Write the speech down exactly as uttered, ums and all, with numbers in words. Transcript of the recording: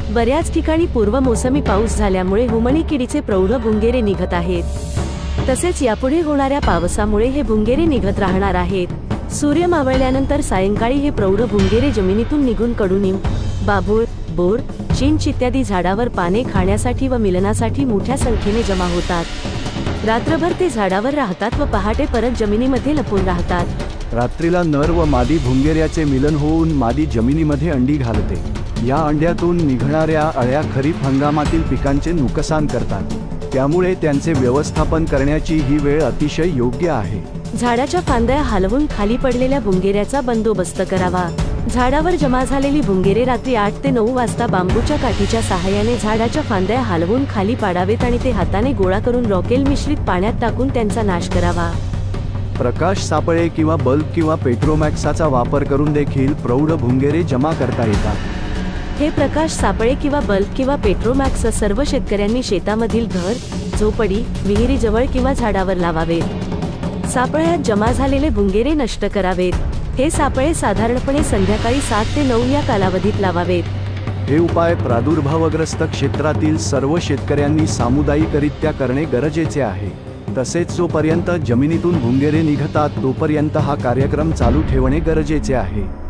बऱ्याच ठिकाणी पूर्व मोसमी पाऊस झाल्यामुळे हुमणी किडीचे प्रौढ भुंगेरे निघत आहेत। तसेच यापुढे होणाऱ्या पावसामुळे हे भुंगेरे निघत राहणार आहेत। सूर्य मावळल्यानंतर सायंकाळी हे प्रौढ भुंगेरे जमिनीतून निघून कडुनिंब, बाभूळ, बोर, चिंच इत्यादी झाडावर पाने खाण्यासाठी व मिलनासाठी मोठ्या संख्येने जमा होतात। रात्रभर ते झाडावर राहतात व पहाटे परत जमिनीमध्ये लपून राहतात। रात्रीला नर व मादी भुंगेऱ्याचे मिलन होऊन मादी जमिनीमध्ये अंडी घालते। या अंड्यातून निघणाऱ्या अळ्या खरीप हंगामातील पिकांचे नुकसान करतात, त्यामुळे त्यांचे व्यवस्थापन करण्याची ही वेळ अतिशय योग्य आहे। झाडाच्या फांद्या हलवून खाली पडलेल्या भुंगेऱ्याचा बंदोबस्त करावा। झाडावर जमा झालेली भुंगेरे रात्री आठ ते नऊ वाजता बांबूच्या काठीच्या सहाय्याने झाडाच्या फांद्या हलवून खाली पाडावेत आणि ते हाताने गोळा करून रॉकेल मिश्रित पाण्यात टाकून त्यांचा नाश करावा। प्रकाश सापळे किंवा बल्ब किंवा पेट्रोमॅक्सचा वापर करून देखील प्रौढ भुंगेरे जमा करता येतात। हे प्रकाश सापळे किंवा बल्ब किंवा पेट्रोमॅक्स सर्व शेतकऱ्यांनी शेतामधील घर, झोपडी, विहिरीजवळ किंवा झाडावर लावावेत। सापळ्यात जमा झालेले भुंगेरे नष्ट करावेत। हे सापळे साधारणपणे संध्याकाळी सात ते नऊ या कालावधीत लावावेत। हे उपाय प्रादुर्भावग्रस्त क्षेत्रातील सर्व शेतकऱ्यांनी सामुदायिकरित्या करणे गरजेचे आहे। तसेच जोपर्यंत जमिनीतून भुंगेरे निघतात तोपर्यंत हा कार्यक्रम चालू ठेवणे गरजेचे आहे।